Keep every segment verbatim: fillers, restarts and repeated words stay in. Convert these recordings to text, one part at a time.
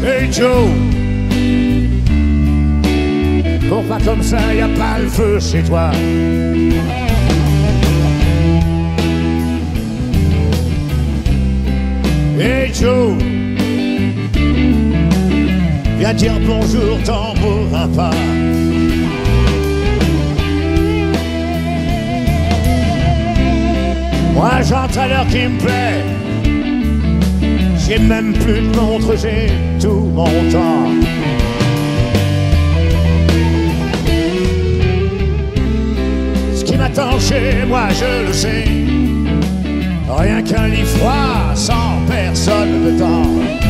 Hey Joe, pourquoi comme ça y a pas le feu chez toi? Hey Joe, viens dire bonjour, t'en mourras pas. Moi j'entends l'heure qui me plaît. J'ai même plus de montre, j'ai tout mon temps. Ce qui m'attend chez moi, je le sais. Rien qu'un lit froid sans personne dedans.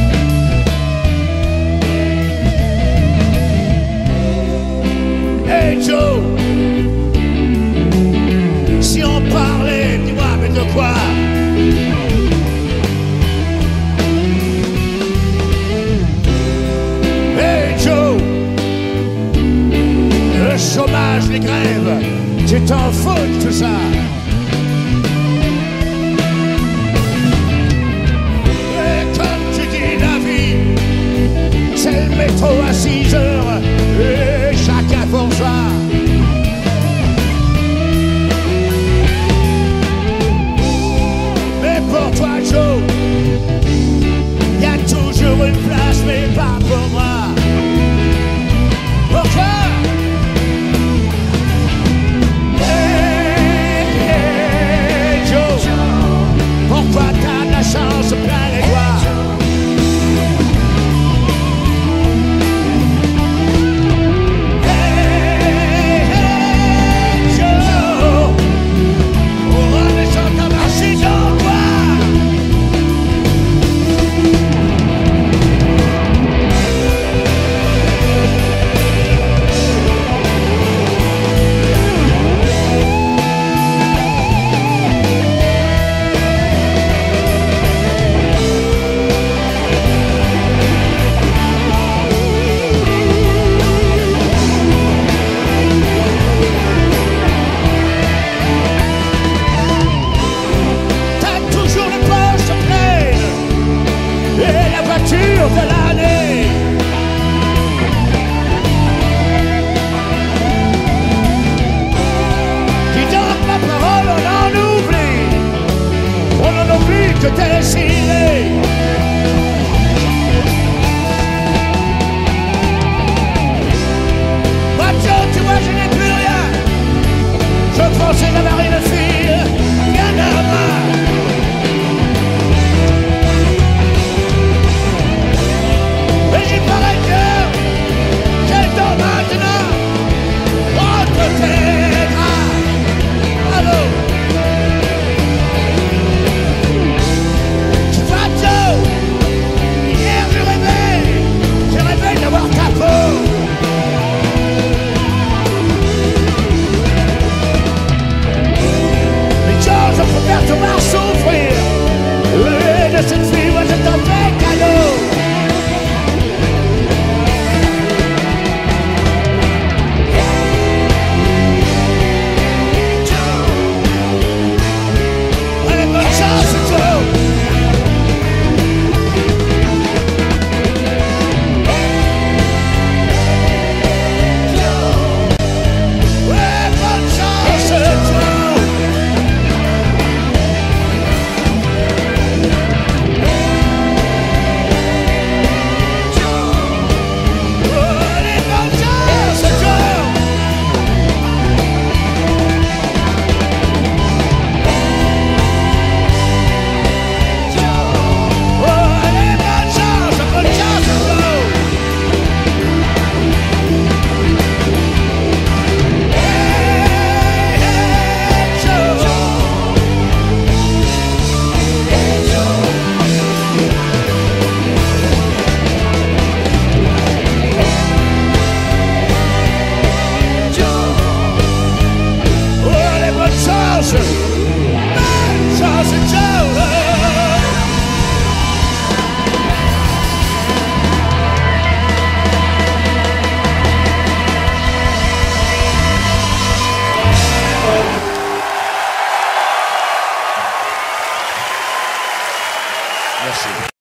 Hey Joe, si on parlait, dis-moi mais de quoi? Hey Joe, le chômage, les grèves, tu t'en fous de tout ça? C'est le métro à six heures et chacun pour soi. Mais pour toi Joe, y a toujours une place mais pas pour moi. Pourquoi? Hey, hey Joe, pourquoi t'as de la chance plein les doigts? De l'année, qui donne la parole, on en oublie, on en oublie que t'es signé. Moi Joe, tu vois, je n'ai plus rien. Je pensais d'avoir une fille, bien à moi. Te voir souffrir, et de cette fille, moi je t'en fais cadeau. Allez, bonne chance, Joe. Ouais, bonne chance, Joe. Merci.